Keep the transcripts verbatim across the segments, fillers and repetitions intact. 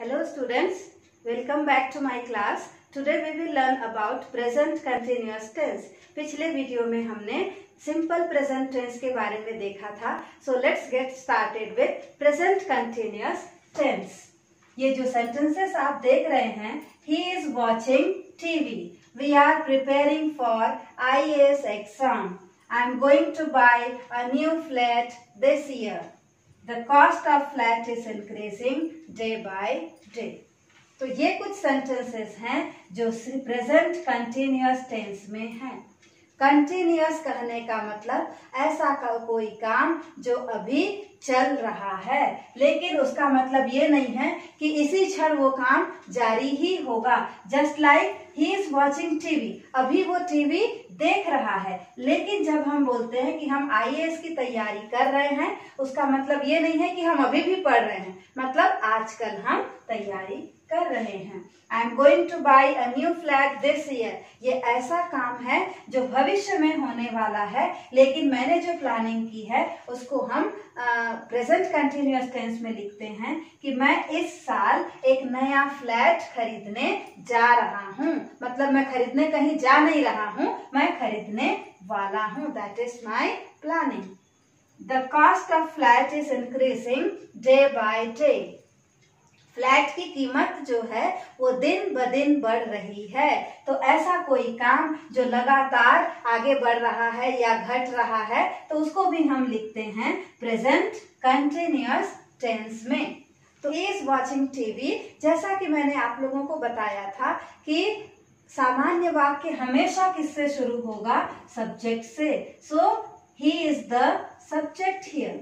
Hello students, welcome back to my class. Today we will learn about present continuous tense. पिछले video में हमने simple present tense के बारे में देखा था. So let's get started with present continuous tense. ये जो sentences आप देख रहे हैं, he is watching T V. We are preparing for I A S exam. I am going to buy a new flat this year. The cost of flat is increasing day by day. तो ये कुछ sentences हैं जो present continuous tense में हैं. Continuous कहने का मतलब ऐसा का कोई काम जो अभी चल रहा है, लेकिन उसका मतलब ये नहीं है कि इसी क्षण वो काम जारी ही होगा. Just like he is watching TV, अभी वो टीवी देख रहा है, लेकिन जब हम बोलते हैं कि हम आई ए एस की तैयारी कर रहे हैं, उसका मतलब ये नहीं है कि हम अभी भी पढ़ रहे हैं, मतलब आजकल हम तैयारी कर रहे हैं. I am going to buy a new flat this year. ये ऐसा काम है जो भविष्य में होने वाला है, लेकिन मैंने जो प्लानिंग की है उसको हम प्रेजेंट कंटिन्यूअस टेंस में लिखते हैं कि मैं इस साल एक नया फ्लैट खरीदने जा रहा हूँ. मतलब मैं खरीदने कहीं जा नहीं रहा हूँ, मैं खरीदने वाला हूँ. That is my planning. The cost of flat is increasing day by day. Flat की कीमत जो है वो दिन ब दिन बढ़ रही है. तो ऐसा कोई काम जो लगातार आगे बढ़ रहा है या घट रहा है, तो उसको भी हम लिखते हैं प्रेजेंट कंटिन्यूअस टेंस में. तो इज वॉचिंग टीवी, जैसा कि मैंने आप लोगों को बताया था कि सामान्य वाक्य हमेशा किससे शुरू होगा? सब्जेक्ट से. So he is the subject here.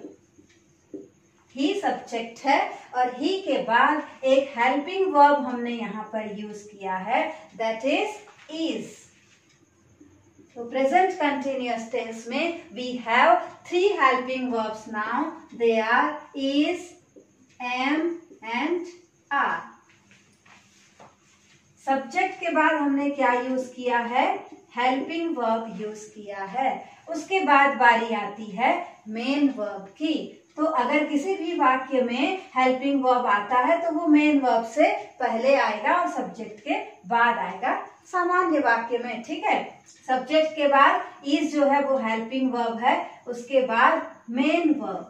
He subject है और ही के बाद एक हेल्पिंग वर्ब हमने यहाँ पर यूज किया है, दैट इज इज. तो प्रेजेंट कंटिन्यूअस टेंस में we have three helping verbs now. They are is, am and are. Subject के बाद हमने क्या यूज किया है? हेल्पिंग वर्ब यूज किया है. उसके बाद बारी आती है मेन वर्ब की. तो अगर किसी भी वाक्य में हेल्पिंग वर्ब आता है तो वो मेन वर्ब से पहले आएगा और सब्जेक्ट के बाद आएगा सामान्य वाक्य में. ठीक है, सब्जेक्ट के बाद इज जो है वो हेल्पिंग वर्ब है, उसके बाद मेन वर्ब.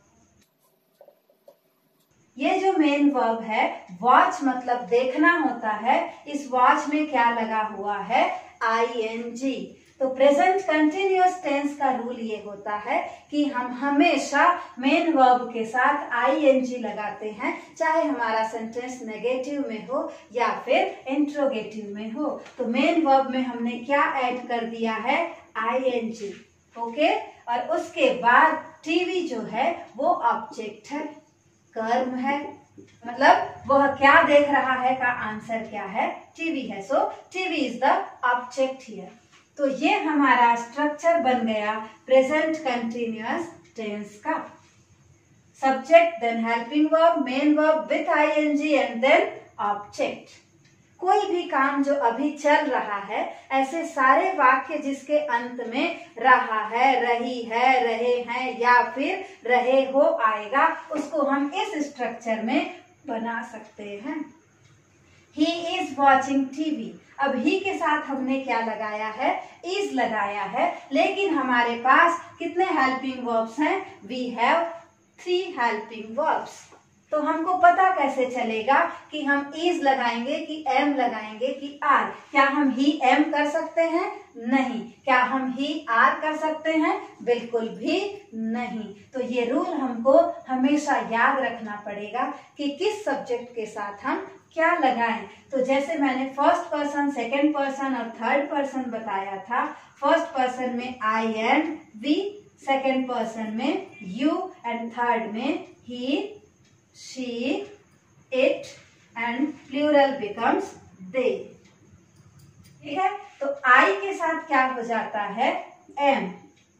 ये जो मेन वर्ब है, वॉच मतलब देखना होता है. इस वॉच में क्या लगा हुआ है? I N G. तो प्रेजेंट कंटिन्यूअस टेंस का रूल ये होता है कि हम हमेशा मेन वर्ब के साथ आई एन जी लगाते हैं, चाहे हमारा सेंटेंस नेगेटिव में हो या फिर इंट्रोगेटिव में हो. तो मेन वर्ब में हमने क्या ऐड कर दिया है? I N ji. ओके, और उसके बाद टीवी जो है वो ऑब्जेक्ट है, कर्म है, मतलब वह क्या देख रहा है का आंसर क्या है? टीवी है. So TV is the object here. तो ये हमारा स्ट्रक्चर बन गया प्रेजेंट कंटिन्यूअस टेंस का. Subject, then helping verb, main verb with ING and then object. कोई भी काम जो अभी चल रहा है, ऐसे सारे वाक्य जिसके अंत में रहा है, रही है, रहे हैं या फिर रहे हो आएगा, उसको हम इस स्ट्रक्चर में बना सकते हैं. He is watching T V. अब ही के साथ हमने क्या लगाया है? is लगाया है, लेकिन हमारे पास कितने हेल्पिंग वर्ब्स हैं? We have three helping verbs. तो हमको पता कैसे चलेगा कि हम is लगाएंगे कि am लगाएंगे कि are? क्या हम ही am कर सकते हैं? नहीं. क्या हम ही are कर सकते हैं? बिल्कुल भी नहीं. तो ये रूल हमको हमेशा याद रखना पड़ेगा कि किस सब्जेक्ट के साथ हम क्या लगाएं. तो जैसे मैंने फर्स्ट पर्सन, सेकेंड पर्सन और थर्ड पर्सन बताया था. फर्स्ट पर्सन में I and we, second person में यू एंड थर्ड में he, she, it and plural becomes they. ठीक है, तो आई के साथ क्या हो जाता है? एम.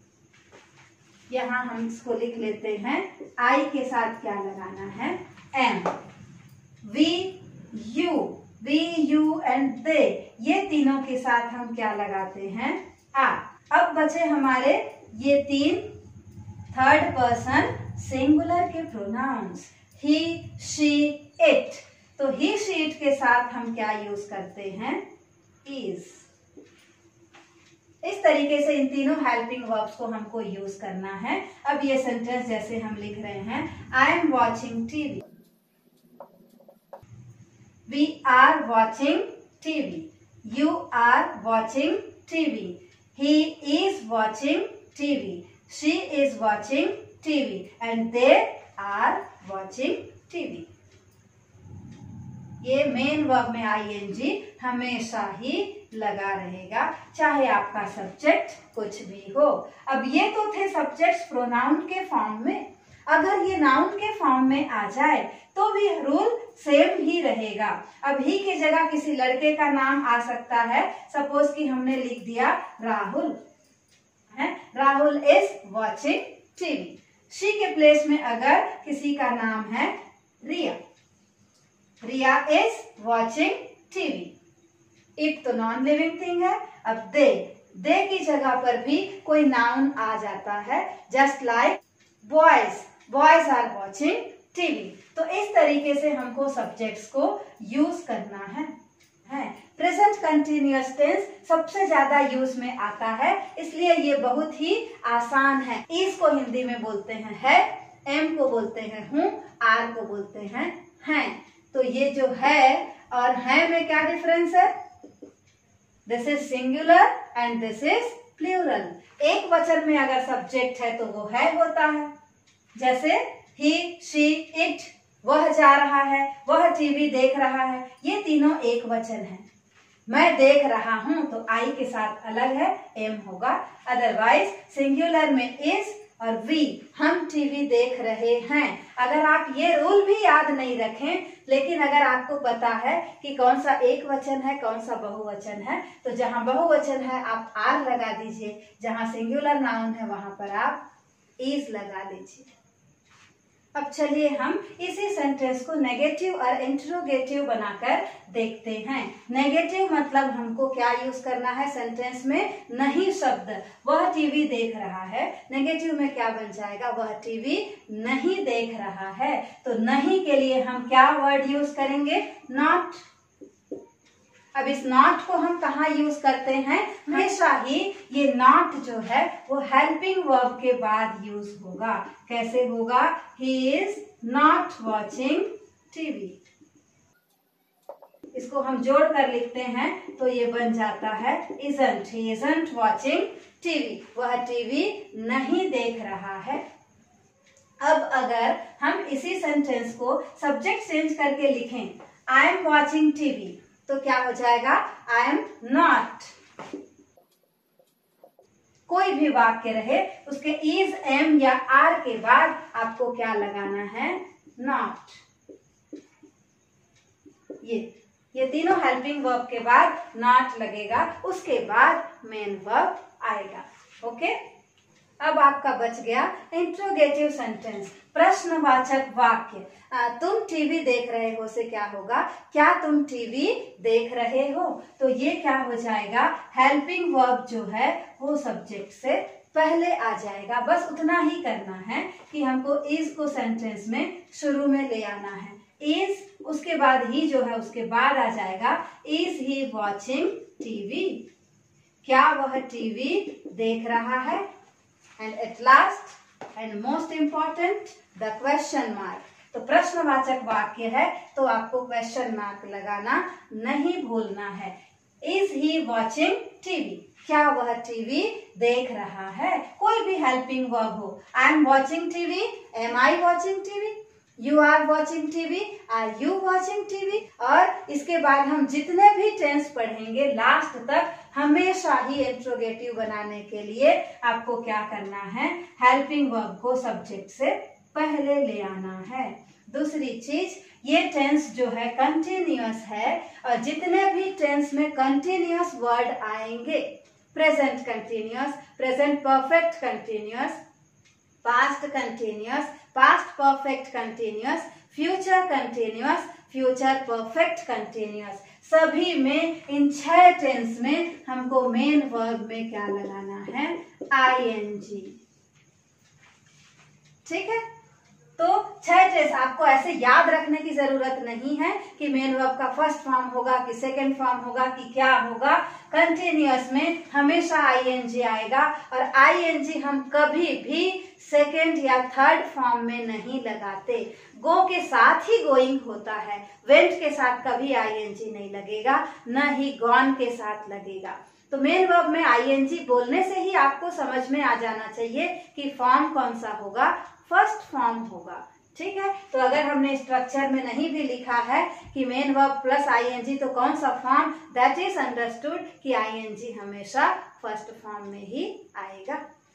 यहां हम इसको लिख लेते हैं. आई के साथ क्या लगाना है? Am. We, you, we, you and they, ये तीनों के साथ हम क्या लगाते हैं? आर. अब बचे हमारे ये तीन थर्ड पर्सन सिंगुलर के प्रोनाउंस, ही, शी, इट. तो ही शी इट के साथ हम क्या यूज करते हैं, इज। इस तरीके से इन तीनों हेल्पिंग वर्ब्स को हमको यूज करना है। अब ये सेंटेंस जैसे हम लिख रहे हैं, I am watching TV, we are watching TV, you are watching TV, he is watching TV, she is watching TV and they are watching TV. ये मेन वर्ब में आईएनजी हमेशा ही लगा रहेगा, चाहे आपका सब्जेक्ट कुछ भी हो। अब ये तो थे सब्जेक्ट्स प्रोनाउन के फॉर्म में। अगर ये नाउन के फॉर्म में आ जाए तो भी रूल सेम ही रहेगा। अब ही की जगह किसी लड़के का नाम आ सकता है। सपोज कि हमने लिख दिया राहुल है, Rahul is watching TV. She के प्लेस में अगर किसी का नाम है Riya, Riya is watching TV. It तो नॉन लिविंग थिंग है। अब दे, दे की जगह पर भी कोई नाउन आ जाता है, just like boys, boys are watching TV. तो इस तरीके से हमको सब्जेक्ट्स को यूज करना है। है प्रेजेंट कंटिन्यूअस टेंस सबसे ज्यादा यूज में आता है, इसलिए ये बहुत ही आसान है। इस को हिंदी में बोलते हैं है, एम को बोलते हैं हूँ, आर को बोलते हैं हैं। तो ये जो है और है में क्या डिफरेंस है, this is singular and this is plural. एक वचन में अगर सब्जेक्ट है तो वो है होता है, जैसे ही, शी, इट, वह जा रहा है, वह टीवी देख रहा है, ये तीनों एक वचन है। मैं देख रहा हूं तो आई के साथ अलग है, एम होगा। अदरवाइज सिंगुलर में इज और वी, हम टीवी देख रहे हैं। अगर आप ये रूल भी याद नहीं रखें, लेकिन अगर आपको पता है कि कौन सा एक वचन है कौन सा बहुवचन है, तो जहां बहुवचन है आप आर लगा दीजिए, जहां सिंगुलर नाउन है वहां पर आप इज लगा दीजिए। अब चलिए हम इसी सेंटेंस को नेगेटिव और इंटरोगेटिव बनाकर देखते हैं। नेगेटिव मतलब हमको क्या यूज करना है सेंटेंस में, नहीं शब्द। वह टीवी देख रहा है, नेगेटिव में क्या बन जाएगा, वह टीवी नहीं देख रहा है। तो नहीं के लिए हम क्या वर्ड यूज करेंगे, नॉट। अब इस नॉट को हम कहाँ यूज करते हैं, हमेशा ही ये नॉट जो है वो हेल्पिंग वर्ब के बाद यूज होगा। कैसे होगा, he is not watching TV. इसको हम जोड़ कर लिखते हैं तो ये बन जाता है isn't, he isn't watching TV, वह टीवी नहीं देख रहा है। अब अगर हम इसी सेंटेंस को सब्जेक्ट चेंज करके लिखें, आई एम वॉचिंग टीवी, तो क्या हो जाएगा, आई एम नॉट। कोई भी वाक्य रहे उसके इज, एम या आर के बाद आपको क्या लगाना है, नॉट। ये ये तीनों हेल्पिंग वर्ब के बाद नॉट लगेगा, उसके बाद मेन वर्ब आएगा। ओके, अब आपका बच गया इंट्रोगेटिव सेंटेंस, प्रश्नवाचक वाक्य। आ, तुम टीवी देख रहे हो से क्या होगा, क्या तुम टीवी देख रहे हो। तो ये क्या हो जाएगा, हेल्पिंग वर्ब जो है वो सब्जेक्ट से पहले आ जाएगा। बस उतना ही करना है कि हमको इज को सेंटेंस में शुरू में ले आना है। इज, उसके बाद ही जो है उसके बाद आ जाएगा, इज ही वॉचिंग टीवी, क्या वह टीवी देख रहा है। And at last and most important the question mark. तो प्रश्नवाचक वाक्य है तो आपको क्वेश्चन मार्क लगाना नहीं भूलना है। इज ही वॉचिंग टीवी, क्या वह टीवी देख रहा है। कोई भी हेल्पिंग वर्ब हो, I am watching TV, am I watching TV, you are watching TV, are you watching TV. और इसके बाद हम जितने भी टेंस पढ़ेंगे लास्ट तक हमेशा ही इंट्रोगेटिव बनाने के लिए आपको क्या करना है, हेल्पिंग वर्ब को सब्जेक्ट से पहले ले आना है। दूसरी चीज, ये टेंस जो है कंटिन्यूअस है और जितने भी टेंस में कंटिन्यूअस वर्ड आएंगे, present continuous, present perfect continuous, past continuous, past perfect continuous, future continuous, future perfect continuous, सभी में इन छह टेंस में हमको मेन वर्ब में क्या लगाना है, आईएनजी। ठीक है, तो छह टेंस आपको ऐसे याद रखने की जरूरत नहीं है कि मेन वर्ब का फर्स्ट फॉर्म होगा कि सेकंड फॉर्म होगा कि क्या होगा। कंटिन्यूअस में हमेशा आईएनजी आएगा और आईएनजी हम कभी भी सेकंड या थर्ड फॉर्म में नहीं लगाते। गो के साथ ही गोइंग होता है, वेंट के साथ कभी आईएनजी नहीं लगेगा, न ही गॉन के साथ लगेगा। तो मेन वर्ब में आईएनजी बोलने से ही आपको समझ में आ जाना चाहिए कि फॉर्म कौन सा होगा, फर्स्ट फॉर्म होगा। ठीक है, तो अगर हमने स्ट्रक्चर में नहीं भी लिखा है कि मेन वर्ब प्लस आईएनजी तो कौन सा फॉर्म, दैट इज अंडरस्टूड कि आईएनजी हमेशा फर्स्ट फॉर्म में ही आएगा।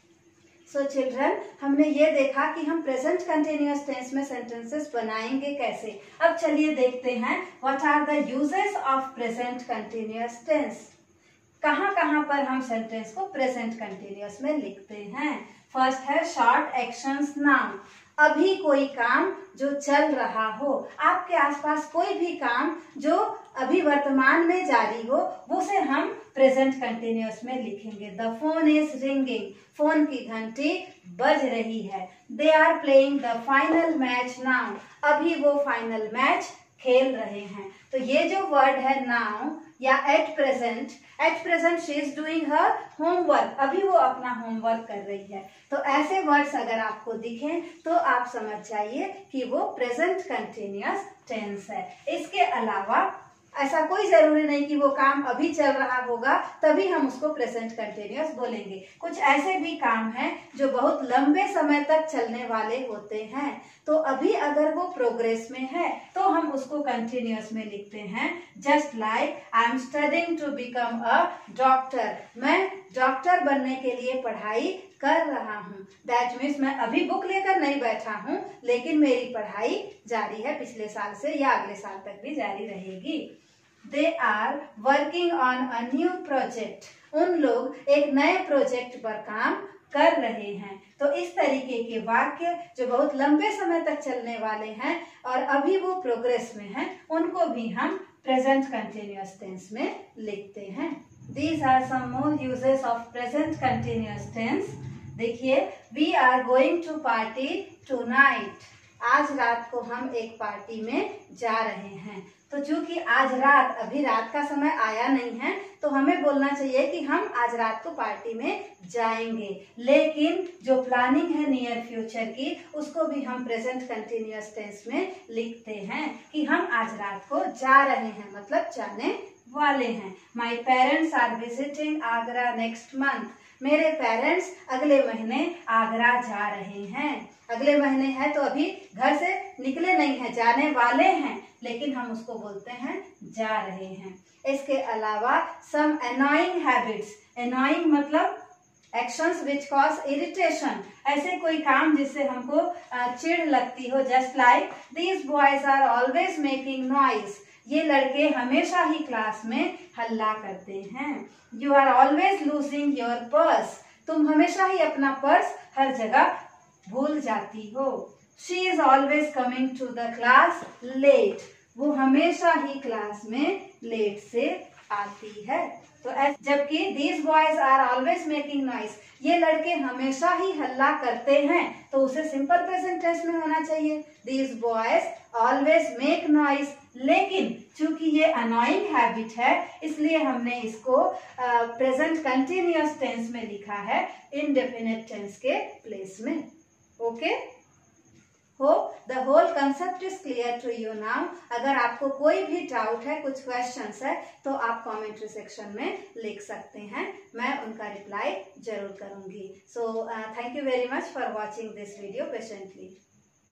सो so, चिल्ड्रन, हमने ये देखा कि हम प्रेजेंट कंटिन्यूअस टेंस में सेंटेंसेस बनाएंगे कैसे। अब चलिए देखते हैं what are the uses of present continuous tense. कहाँ कहाँ पर हम सेंटेंस को प्रेजेंट कंटिन्यूअस में लिखते हैं। फर्स्ट है शॉर्ट एक्शंस नाउन। अभी कोई काम जो चल रहा हो, आपके आसपास कोई भी काम जो अभी वर्तमान में जारी हो, वो से हम प्रेजेंट कंटिन्यूअस में लिखेंगे। The phone is ringing, phone की घंटी बज रही है। They are playing the final match now, अभी वो फाइनल मैच खेल रहे हैं। तो ये जो वर्ड है नाउ या at present, at present she is doing her homework, अभी वो अपना होमवर्क कर रही है। तो ऐसे वर्ड्स अगर आपको दिखें तो आप समझ जाइए कि वो प्रेजेंट कंटिन्यूअस टेंस है। इसके अलावा ऐसा कोई जरूरी नहीं कि वो काम अभी चल रहा होगा तभी हम उसको प्रेजेंट कंटिन्यूअस बोलेंगे। कुछ ऐसे भी काम हैं जो बहुत लंबे समय तक चलने वाले होते हैं, तो अभी अगर वो प्रोग्रेस में है तो हम उसको कंटिन्यूअस में लिखते हैं। Just like I am studying to become a doctor, मैं डॉक्टर बनने के लिए पढ़ाई कर रहा हूँ। दैट मीन्स मैं अभी बुक लेकर नहीं बैठा हूँ, लेकिन मेरी पढ़ाई जारी है, पिछले साल से या अगले साल तक भी जारी रहेगी। They are working on a new project, उन लोग एक नए प्रोजेक्ट पर काम कर रहे हैं। तो इस तरीके के वाक्य जो बहुत लंबे समय तक चलने वाले हैं और अभी वो प्रोग्रेस में हैं, उनको भी हम प्रेजेंट कंटिन्यूअस टेंस में लिखते हैं। These are some more uses of present continuous tense. देखिए, we are going to party tonight. आज रात को हम एक पार्टी में जा रहे हैं। तो चूंकि आज रात, अभी रात का समय आया नहीं है, तो हमें बोलना चाहिए कि हम आज रात को पार्टी में जाएंगे। लेकिन जो प्लानिंग है नियर फ्यूचर की, उसको भी हम प्रेजेंट कंटिन्यूअस टेंस में लिखते हैं कि हम आज रात को जा रहे हैं, मतलब जाने वाले हैं। My parents are visiting Agra next month, मेरे पेरेंट्स अगले महीने आगरा जा रहे हैं। अगले महीने है तो अभी घर से निकले नहीं है, जाने वाले हैं, लेकिन हम उसको बोलते हैं जा रहे हैं। इसके अलावा सम एनॉइंग हैबिट्स, एनॉइंग मतलब एक्शंस विच कॉज इरिटेशन, ऐसे कोई काम जिससे हमको चिढ़ लगती हो। Just like these boys are always making noise, ये लड़के हमेशा ही क्लास में हल्ला करते हैं। You are always losing your purse, तुम हमेशा ही अपना पर्स हर जगह भूल जाती हो। She is always coming to the class late, वो हमेशा ही क्लास में लेट से आती है। तो जबकि these boys are always making noise, ये लड़के हमेशा ही हल्ला करते हैं, तो उसे सिंपल प्रेजेंट टेंस में होना चाहिए। These boys always make noise, लेकिन चूंकि ये अनोइंग हैबिट है, इसलिए हमने इसको प्रेजेंट कंटिन्यूअस टेंस में लिखा है, इनडेफिनिट टेंस के प्लेस में। Okay, hope the whole concept is clear to you now. अगर आपको कोई भी डाउट है, कुछ क्वेश्चंस है, तो आप कमेंट्री सेक्शन में लिख सकते हैं, मैं उनका रिप्लाई जरूर करूंगी। So thank you very much for watching this video patiently.